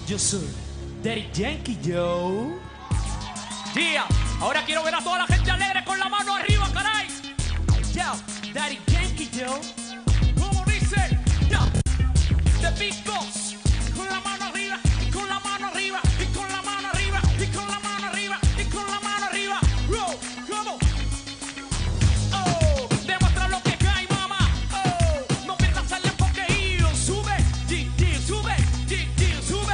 Yo soy Daddy Yankee, yo. Yeah, ahora quiero ver a toda la gente alegre con la mano arriba, caray. Yo, Daddy Yankee, yo. ¿Cómo dice? Yo, The Big Boss. Con la mano arriba, y con la mano arriba, y con la mano arriba, y con la mano arriba, y con la mano arriba. Roll, ¿cómo? Oh, demuestra lo que cae, mamá. Oh, no pierdas el enfoque y sube, sube, sube,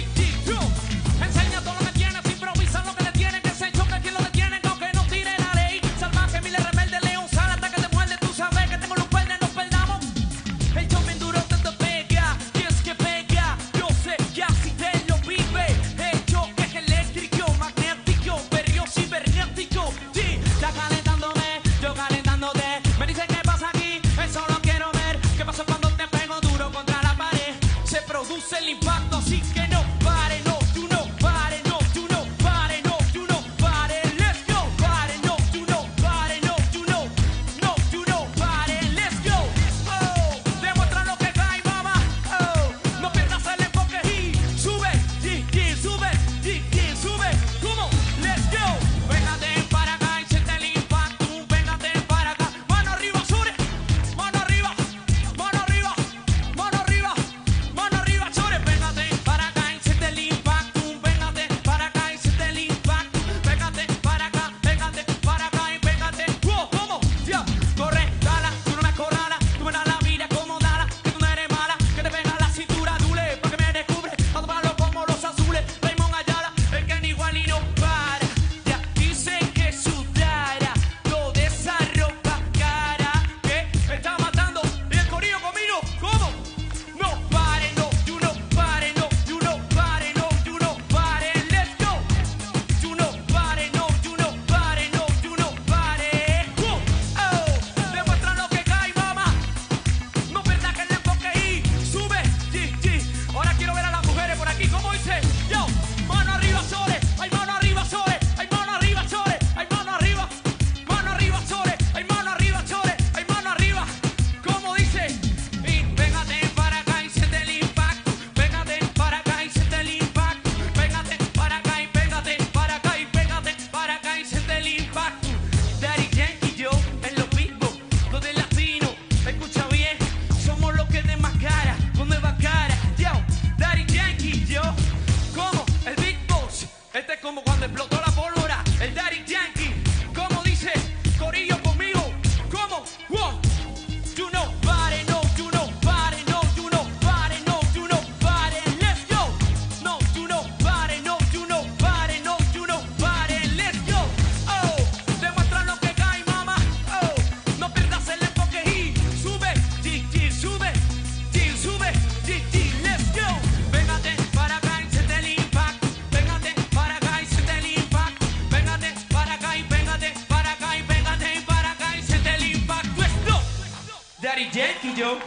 enseña todo lo que tienes, improvisa lo que le tienen, que se choque quien lo detiene, aunque no tire la ley. Salvaje, miles rebelde, león, sal hasta que te muerde. Tú sabes que tengo luz verde, nos perdamos. El show bien duro te pega, y es que pega. Yo sé que así te lo vive. El choque es eléctrico, magnético, perrio cibernético. Sí, está calentándome, yo calentándote. Me dicen qué pasa aquí, eso lo quiero ver. ¿Qué pasa cuando te pego duro contra la pared? Se produce el impacto, así que no pare, no, tú no pare, no, tú no pare, no, tú no pare. Let's go, pare, no, tú no pare, no, tú no, no, tú no pare. Let's go. Oh, demuestra lo que cae, mamá. Oh, no pierdas el enfoque y sube, sube, sube. ¿Cómo? Let's go. Véngate para acá y siente el impacto. Véngate para acá. Mano arriba, sube. Mano arriba, mano arriba, mano arriba, mano arriba, chore. Véngate para acá y siente el impacto. Véngate para acá y siente el impacto. Véngate para acá, véngate para acá y véngate. Wow, ¿cómo? Ya, corre, dala, tú no me acorralas. Tú me das la vida como dala, que tú no eres mala. Que te pega la cintura, dule, pa' que me descubre. A tomarlo como los azules. Raymond Ayala, el que ni igual y no para. Ya dicen que sudara, toda esa ropa cara que me está matando. Y el corillo conmigo, ¿cómo? No pare, no, you no pare, no, you no pare, no, you no pare. Let's go. You no pare, no, you no pare, no, you no pare. Oh, demuestra lo que cae, mamá. No pierdas que el enfoque y sube, Ahora quiero ver a las mujeres por aquí, ¿cómo dice? Yo, mano arriba, sole, hay mano arriba, sole, hay mano arriba, sole, hay mano arriba, sole, hay mano arriba, sole, hay mano arriba. ¿Cómo dice? Y véngate para acá y siente el impacto. Véngate para acá y siente el impacto. Véngate para acá y véngate para acá y véngate para acá y siente el impacto. Daddy Yankee, yo, en lo mismo, lo del latino. Escucha bien, somos los que de más cara, con nueva cara. Yo, Daddy Yankee, yo, como el Big Boss. Este es como cuando explotó la pólvora. El Daddy Yankee, como dice, corillo conmigo. Como, wow, you no pare, no, you no pare, no, you no pare, no, you no pare. Let's go. No, you no pare, no, you no pare, no, you no pare. Let's go. Oh, demuestra lo que cae, mamá. Oh, no pierdas el enfoque y sube, sube, sube, let's go. Véngate para acá y siente el impacto. Véngate para acá y siente el impacto. Véngate para acá y véngate para acá y véngate para acá y siente el impacto. Esto, Daddy Yankee, yo.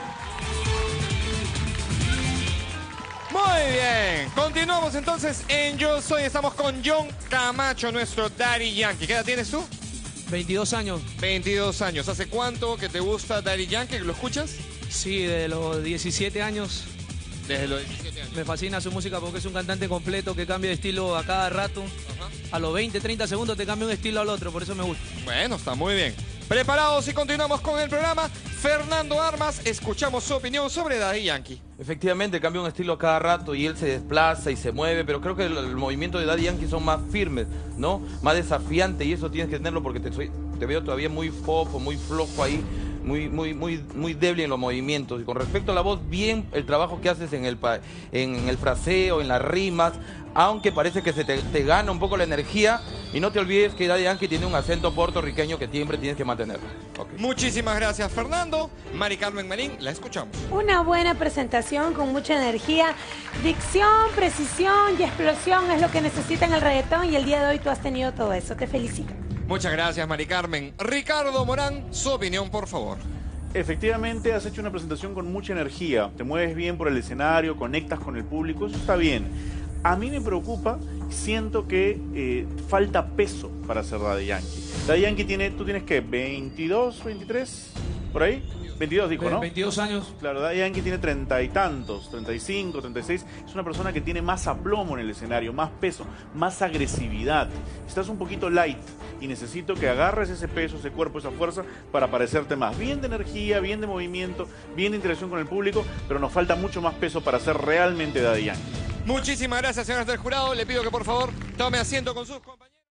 Muy bien, continuamos entonces en Yo Soy. Estamos con John Camacho, nuestro Daddy Yankee. ¿Qué edad tienes tú? 22 años. 22 años. ¿Hace cuánto que te gusta Daddy Yankee? ¿Lo escuchas? Sí, de los 17 años. Desde los 17 años. Me fascina su música porque es un cantante completo que cambia de estilo a cada rato. Ajá. A los 20, 30 segundos te cambia un estilo al otro, por eso me gusta. Bueno, está muy bien. Preparados y continuamos con el programa. Fernando Armas, escuchamos su opinión sobre Daddy Yankee. Efectivamente, cambia un estilo a cada rato y él se desplaza y se mueve, pero creo que el movimiento de Daddy Yankee son más firmes, ¿no? Más desafiantes y eso tienes que tenerlo porque te veo todavía muy fofo, muy flojo ahí, muy débil en los movimientos. Y con respecto a la voz, bien el trabajo que haces en el fraseo, en las rimas, aunque parece que se te gana un poco la energía. Y no te olvides que Daddy Yankee tiene un acento puertorriqueño que siempre tienes que mantenerlo. Okay. Muchísimas gracias, Fernando. Mari Carmen Marín, la escuchamos. Una buena presentación con mucha energía, dicción, precisión y explosión es lo que necesita en el reggaetón y el día de hoy tú has tenido todo eso. Te felicito. Muchas gracias, Mari Carmen. Ricardo Morán, su opinión, por favor. Efectivamente, has hecho una presentación con mucha energía. Te mueves bien por el escenario, conectas con el público, eso está bien. A mí me preocupa, siento que falta peso para ser Daddy Yankee. Daddy Yankee tú tienes que 22, 23, ¿Por ahí? 22 dijo, ¿no? 22 años. Claro, Daddy Yankee tiene 30 y tantos, 35, 36. Es una persona que tiene más aplomo en el escenario, más peso, más agresividad. Estás un poquito light y necesito que agarres ese peso, ese cuerpo, esa fuerza para parecerte más. Bien de energía, bien de movimiento, bien de interacción con el público, pero nos falta mucho más peso para ser realmente Daddy Yankee. Muchísimas gracias, señores del jurado. Le pido que por favor tome asiento con sus compañeros.